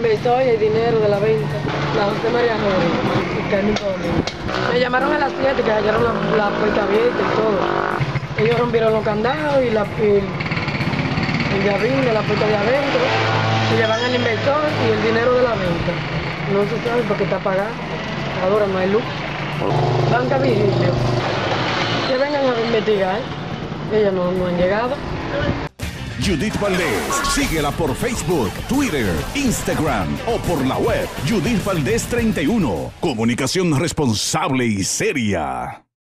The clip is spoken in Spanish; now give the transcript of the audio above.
inversor y el dinero de la venta. La José María Jorge, y Carmen Domingo. Me llamaron a las 7 que hallaron la puerta abierta y todo. Ellos rompieron los candados y el llavín de la puerta de adentro. Se llevan el inversor y el dinero de la venta. No se sabe porque está apagado. Ahora no hay luz. Banca Vigilio. Que vengan a investigar. Ellas no han llegado. Judith Valdés, síguela por Facebook, Twitter, Instagram o por la web Judith Valdés 31. Comunicación responsable y seria.